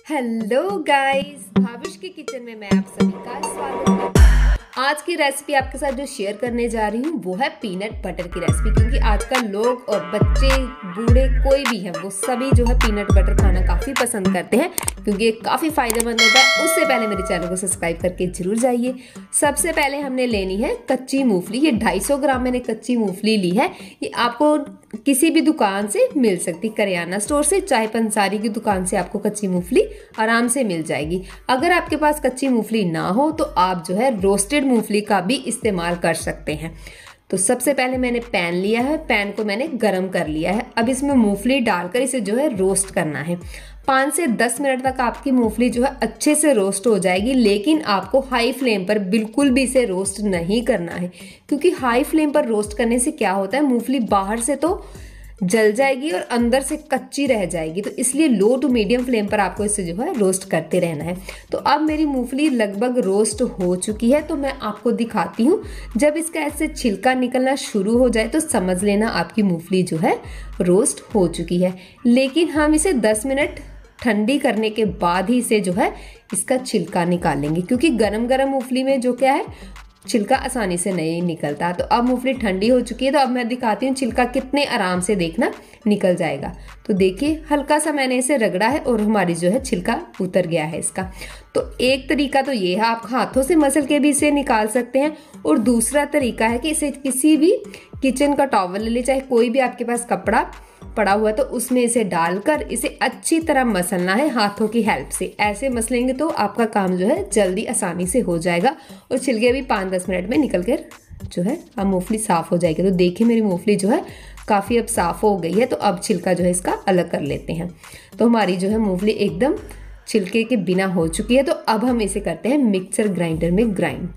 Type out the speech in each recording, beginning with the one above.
Hello guys, Bhavish की kitchen में मैं आप सभी का स्वागत करती हूँ। आज की रेसिपी आपके साथ जो शेयर करने जा रही हूँ वो है पीनट बटर की रेसिपी, क्योंकि आजकल लोग और बच्चे बूढ़े कोई भी है वो सभी जो है पीनट बटर खाना काफ़ी पसंद करते हैं, क्योंकि ये काफ़ी फायदेमंद होता है। उससे पहले मेरे चैनल को सब्सक्राइब करके जरूर जाइए। सबसे पहले हमने लेनी है कच्ची मूंगफली। ये 250 ग्राम मैंने कच्ची मूंगफली ली है। ये आपको किसी भी दुकान से मिल सकती, करियाना स्टोर से, चाहे पंसारी की दुकान से आपको कच्ची मूंगफली आराम से मिल जाएगी। अगर आपके पास कच्ची मूंगफली ना हो तो आप जो है रोस्टेड मूंगफली का भी इस्तेमाल कर सकते हैं। तो सबसे पहले मैंने पैन लिया है, पैन को मैंने गरम कर लिया है। अब इसमें मूंगफली डालकर इसे जो है रोस्ट करना है। 5 से 10 मिनट तक आपकी मूंगफली जो है अच्छे से रोस्ट हो जाएगी, लेकिन आपको हाई फ्लेम पर बिल्कुल भी इसे रोस्ट नहीं करना है, क्योंकि हाई फ्लेम पर रोस्ट करने से क्या होता है, मूंगफली बाहर से तो जल जाएगी और अंदर से कच्ची रह जाएगी। तो इसलिए लो टू मीडियम फ्लेम पर आपको इसे जो है रोस्ट करते रहना है। तो अब मेरी मूंगफली लगभग रोस्ट हो चुकी है, तो मैं आपको दिखाती हूँ। जब इसका ऐसे छिलका निकलना शुरू हो जाए तो समझ लेना आपकी मूंगफली जो है रोस्ट हो चुकी है। लेकिन हम इसे 10 मिनट ठंडी करने के बाद ही इसे जो है इसका छिलका निकालेंगे, क्योंकि गरम गरम मूंगफली में जो क्या है छिलका आसानी से नहीं निकलता। तो अब मूंगफली ठंडी हो चुकी है, तो अब मैं दिखाती हूँ छिलका कितने आराम से देखना निकल जाएगा। तो देखिए हल्का सा मैंने इसे रगड़ा है और हमारी जो है छिलका उतर गया है इसका। तो एक तरीका तो ये है, आप हाथों से मसल के भी इसे निकाल सकते हैं, और दूसरा तरीका है कि इसे किसी भी किचन का टॉवल ले ले, चाहे कोई भी आपके पास कपड़ा पड़ा हुआ है, तो उसमें इसे डालकर इसे अच्छी तरह मसलना है हाथों की हेल्प से। ऐसे मसलेंगे तो आपका काम जो है जल्दी आसानी से हो जाएगा और छिलके भी 5-10 मिनट में निकल कर जो है अब मूंगफली साफ हो जाएगी। तो देखिए मेरी मूंगफली जो है काफ़ी अब साफ हो गई है। तो अब छिलका जो है इसका अलग कर लेते हैं। तो हमारी जो है मूंगफली एकदम छिलके के बिना हो चुकी है। तो अब हम इसे करते हैं मिक्सर ग्राइंडर में ग्राइंड।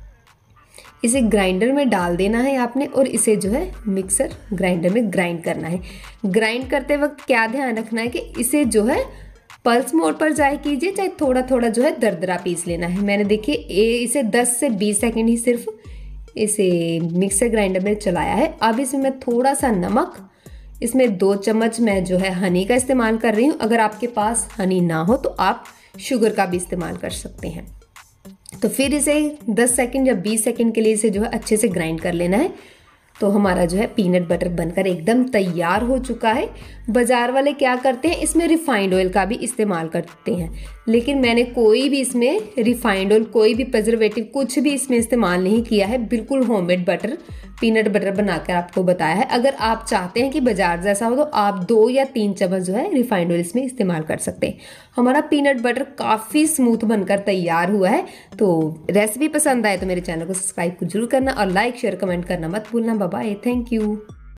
इसे ग्राइंडर में डाल देना है आपने, और इसे जो है मिक्सर ग्राइंडर में ग्राइंड करना है। ग्राइंड करते वक्त क्या ध्यान रखना है कि इसे जो है पल्स मोड पर जाए कीजिए, चाहे थोड़ा थोड़ा जो है दरदरा पीस लेना है। मैंने देखिए इसे 10 से 20 सेकंड ही सिर्फ इसे मिक्सर ग्राइंडर में चलाया है। अब इसमें मैं थोड़ा सा नमक, इसमें 2 चम्मच मैं जो है हनी का इस्तेमाल कर रही हूँ। अगर आपके पास हनी ना हो तो आप शुगर का भी इस्तेमाल कर सकते हैं। तो फिर इसे 10 सेकंड या 20 सेकंड के लिए इसे जो है अच्छे से ग्राइंड कर लेना है। तो हमारा जो है पीनट बटर बनकर एकदम तैयार हो चुका है। बाजार वाले क्या करते हैं, इसमें रिफाइंड ऑयल का भी इस्तेमाल करते हैं, लेकिन मैंने कोई भी इसमें रिफाइंड ऑयल, कोई भी प्रिजर्वेटिव, कुछ भी इसमें इस्तेमाल नहीं किया है। बिल्कुल होममेड बटर, पीनट बटर बनाकर आपको बताया है। अगर आप चाहते हैं कि बाजार जैसा हो तो आप 2 या 3 चम्मच जो है रिफाइंड ऑयल इसमें इस्तेमाल कर सकते हैं। हमारा पीनट बटर काफ़ी स्मूथ बनकर तैयार हुआ है। तो रेसिपी पसंद आए तो मेरे चैनल को सब्सक्राइब जरूर करना, और लाइक शेयर कमेंट करना मत भूलना। Bye, thank you.